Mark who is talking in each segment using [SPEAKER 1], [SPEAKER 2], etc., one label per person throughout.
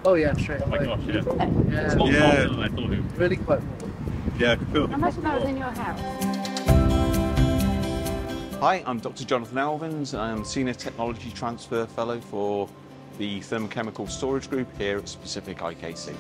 [SPEAKER 1] Oh yeah, straight
[SPEAKER 2] Oh my
[SPEAKER 1] away.
[SPEAKER 2] gosh, yeah.
[SPEAKER 1] Yeah.
[SPEAKER 2] It's more
[SPEAKER 3] Yeah.
[SPEAKER 2] than I thought it would.
[SPEAKER 1] Really quite warm.
[SPEAKER 3] Yeah, cool.
[SPEAKER 4] I imagine that was in your house.
[SPEAKER 5] Hi, I'm Dr. Jonathan Elvins. I'm Senior Technology Transfer Fellow for the Thermochemical Storage Group here at Specific IKC.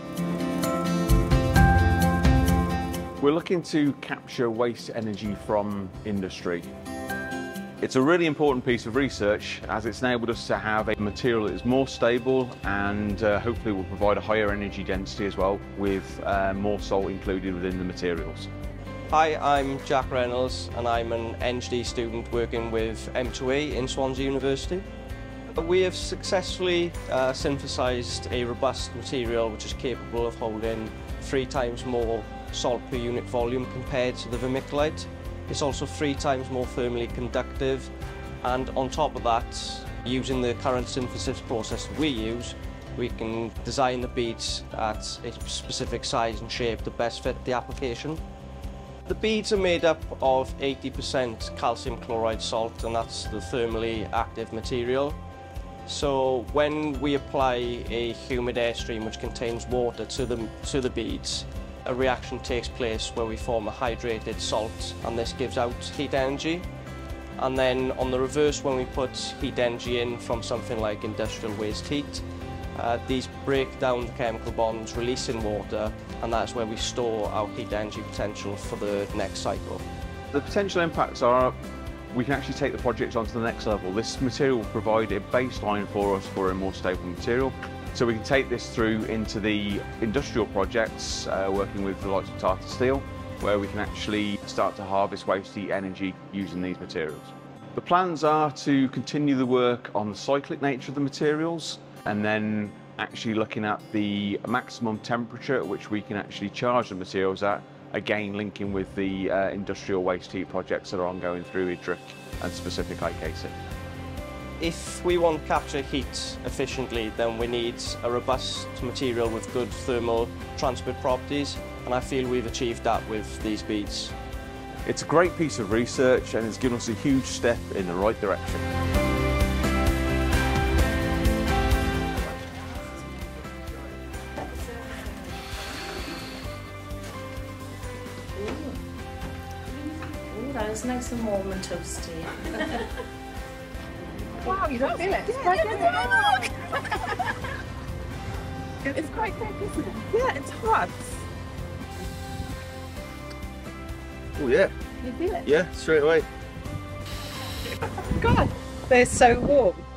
[SPEAKER 5] We're looking to capture waste energy from industry. It's a really important piece of research as it's enabled us to have a material that is more stable and hopefully will provide a higher energy density as well, with more salt included within the materials.
[SPEAKER 6] Hi, I'm Jack Reynolds and I'm an NGD student working with M2A in Swansea University. We have successfully synthesised a robust material which is capable of holding 3 times more salt per unit volume compared to the vermiculite. It's also 3 times more thermally conductive, and on top of that, using the current synthesis process we use, we can design the beads at a specific size and shape to best fit the application. The beads are made up of 80% calcium chloride salt, and that's the thermally active material. So when we apply a humid airstream which contains water to the beads, a reaction takes place where we form a hydrated salt, and this gives out heat energy. And then on the reverse, when we put heat energy in from something like industrial waste heat, these break down the chemical bonds, releasing water, and that's where we store our heat energy potential for the next cycle.
[SPEAKER 5] The potential impacts are we can actually take the project onto the next level. This material will provide a baseline for us for a more stable material. So we can take this through into the industrial projects, working with the likes of Tata Steel, where we can actually start to harvest waste heat energy using these materials. The plans are to continue the work on the cyclic nature of the materials, and then actually looking at the maximum temperature at which we can actually charge the materials at, again linking with the industrial waste heat projects that are ongoing through IDRIC and Specific IKC.
[SPEAKER 6] If we want to capture heat efficiently, then we need a robust material with good thermal transport properties, and I feel we've achieved that with these beads.
[SPEAKER 5] It's a great piece of research and it's given us a huge step in the right direction.
[SPEAKER 4] Ooh, that is nice and warm and toasty.
[SPEAKER 7] Wow, you don't feel it? It's quite good. It's quite thick, isn't it? Yeah, it's hot.
[SPEAKER 3] Oh yeah.
[SPEAKER 7] You feel it?
[SPEAKER 3] Yeah, straight away.
[SPEAKER 7] God, they're so warm.